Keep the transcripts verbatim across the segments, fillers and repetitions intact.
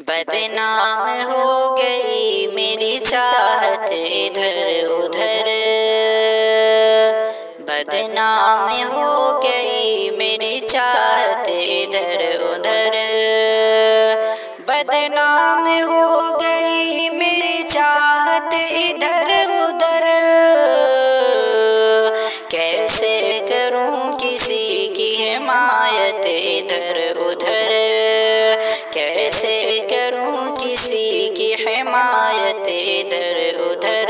बदनाम हो गई मेरी चाहत इधर उधर, बदनाम हो गई मेरी चाहत इधर उधर, बदनाम हो गई मेरी चाहत इधर उधर। कैसे करूं किसी की हिमायत इधर उधर, कैसे करूं किसी की हिमायत इधर उधर।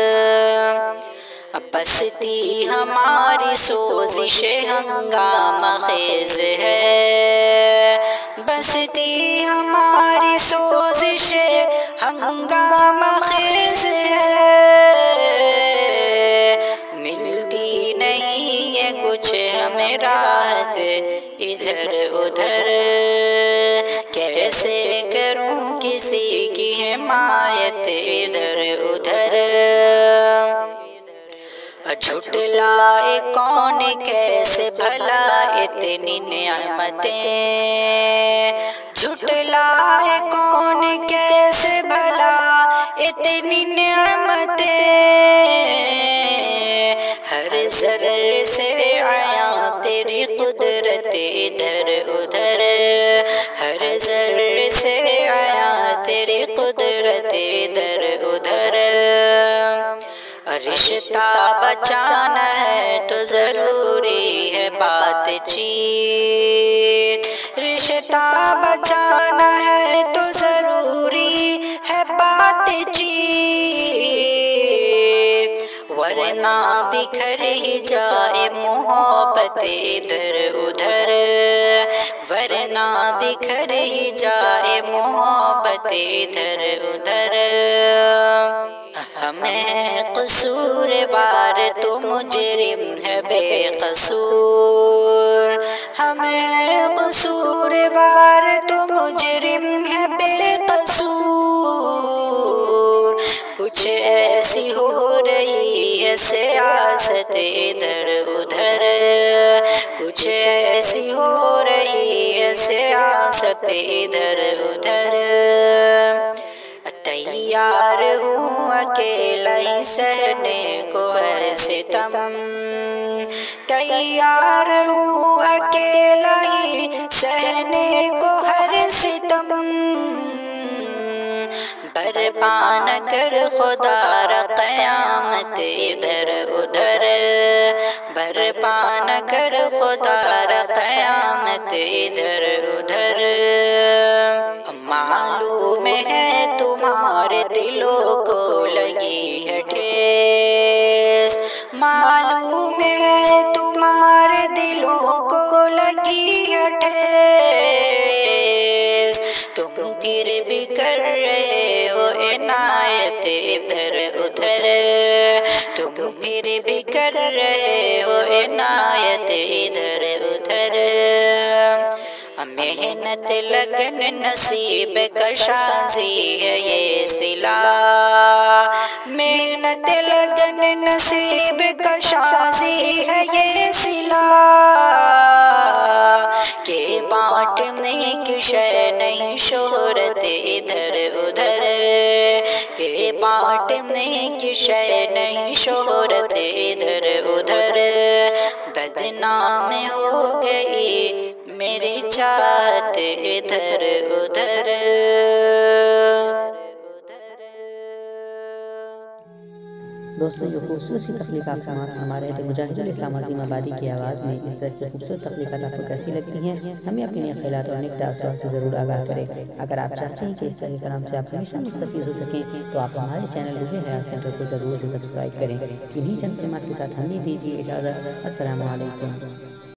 बसती हमारी सोजिश हंगामा खेज है, बसती हमारी सोजिश हंगामा खेज है। मिलती नहीं है कुछ हमें राहत इधर उधर, कैसे करूं किसी की हिमायत इधर उधर। झुटलाए कौन कैसे भला इतनी नियामतें, झुटलाए कौन कैसे भला इतनी नियामतें। हर जर्रे से आया तेरी कुदरत इधर उधर, हर जर्रे से आया तेरी कुदरत इधर उधर। रिश्ता बचाना है तो ज़रूरी है बातचीत, रिश्ता बचाना है तो ज़रूरी है बातचीत। वरना बिखर ही जाए मोहब्बत इधर उधर, वरना बिखर ही जाए मोहब्बत इधर उधर। हमें कसूरवार तो मुजरिम है बेकसूर, हमें कसूरवार तो मुजरिम है बेकसूर। कुछ ऐसी हो रही है सियासत इधर उधर, कुछ ऐसी हो रही है सियासत इधर उधर। तैयार हूँ अकेला ही सहने को हर सितम, तैयार हूँ अकेला ही सहने को हर सितम। बर्पा न कर खुदा क़यामत इधर उधर, बर्पा न कर खुदा क़यामत इधर उधर। मालूम है तुम्हारे दिलों को लगी है ठेस, मालूम है तुम्हारे दिलों को लगी है ठेस। तुम फिर भी कर रहे हो इनायत इधर उधर, तुम फिर भी कर रहे हो इनायत इधर उधर। मेहनत लगन नसीब का शाज़ी है ये सिला, मेहनत लगन नसीब का शाज़ी है ये सिला। के बांटने की शय नहीं शोहरत इधर उधर, के बांटने की शय नहीं शोहरत इधर उधर। बदनाम हो गई मेरी चाहत इधर उधर। दोस्तों, ये खूबसूरत सी तख्लीक़ात समात हमारे मुजाहिद उल इस्लाम अज़ीमाबादी की आवाज़ में इस तरह की खूबसूरत तख्लीक़ात आपको कैसी लगती हैं, हमें अपने नए ख्यालात और नए तासुरात से ज़रूर आगाह करें। अगर आप चाहते हैं कि इस तरह के कलाम से आप हमेशा मुस्तफ़ीद हो सकें तो आप हमारे चैनल रूह हयात सेंटर को ज़रूर से सब्सक्राइब करें। इन्हीं चंद कलिमात के साथ हमें दीजिए इजाज़त। अस्सलामु अलैकुम।